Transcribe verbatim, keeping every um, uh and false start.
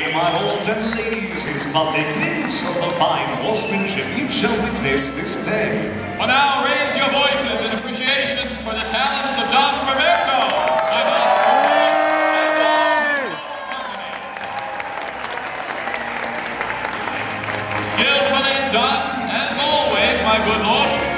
Here, my lords and ladies, is but a glimpse of the fine horsemanship you shall witness this day. Well, now raise your voices in appreciation for the talents of Don Roberto, my master of horse, and all his company. Skillfully done, as always, my good lord.